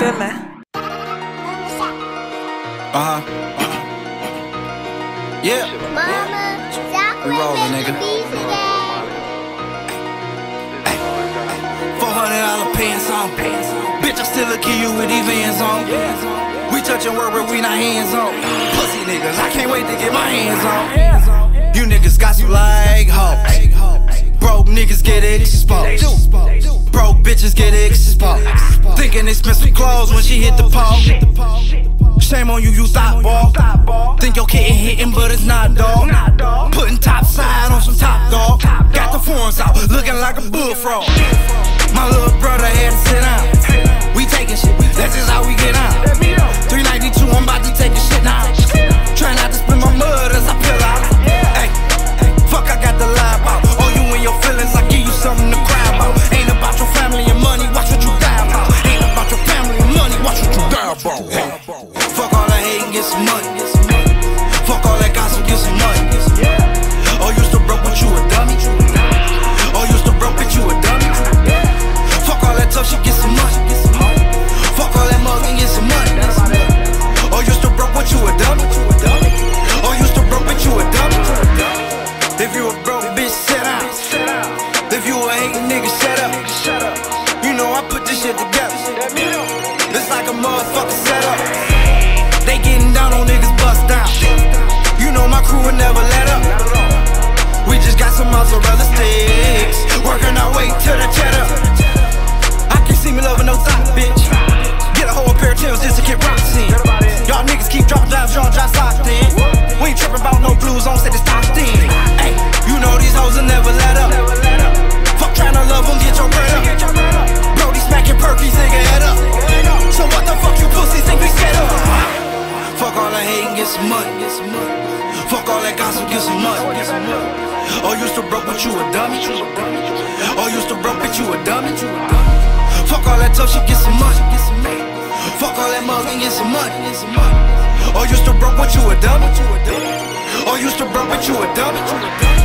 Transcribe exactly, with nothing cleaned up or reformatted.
good, man. Uh-huh. Yeah. Mama, We rollin', nigga. four hundred dollar pants on. Bitch, I still look at you with these Vans on. We touchin' work, but we not hands on. Pussy niggas, I can't wait to get my hands on. You niggas got you like hoes. Broke niggas get exposed. Broke bitches get exposed. Thinking expensive clothes when she hit the pole. Shame on you, you thought ball. Think your kitten hitting, but it's not, dog. Putting top side on some top dog. Got the forms out, looking like a bullfrog. My little brother had to sit down. We taking shit, that's just how we get out. three ninety-two, I'm about to take a shit now. Try not to spend my mud as I peel out. Hey, fuck, I got the lie about. Oh, you and your feelings, I give you something to cry about. Ain't about your family and money, watch what you die about. Ain't about your family and money, watch what you die about. Hey, fuck all that hate and get some money. Fuck all that gossip, get some money. Oh, you still broke, but you a dummy. Oh, you still broke, but you a dummy. Fuck all that tough shit, get some money. Fuck all that mug and get some money. Oh, you still broke, but you a dummy. Oh, you still broke, but you a dummy. If you a broke bitch, sit down. If you a hating nigga, shut up. You know I put this shit together. It's like a motherfucker setup. They getting down on niggas bust down. You know my crew would never let up. We just got some mozzarella sticks, working our way to the cheddar. I can see me loving no thought, bitch. Get a whole pair of Timbs just to get rocks in. Y'all niggas keep dropping dimes, y'all just locked in. We ain't tripping about no blues, on steady stopped in. Hey, you know these hoes will never let up. Fuck trying to love them, get your bread up. Brody smacking perkies, nigga, head up. So what the fuck you pussies think we set up? Fuck all that hate and get some money. Fuck all that gossip, get some money. Oh, you still broke, but you a dummy. Oh, you still broke, but you a dummy. Fuck all that tough shit, get some money. Fuck all that mug and get some money. Oh, you still broke, but you a dummy. Oh, you still broke, but you a dummy.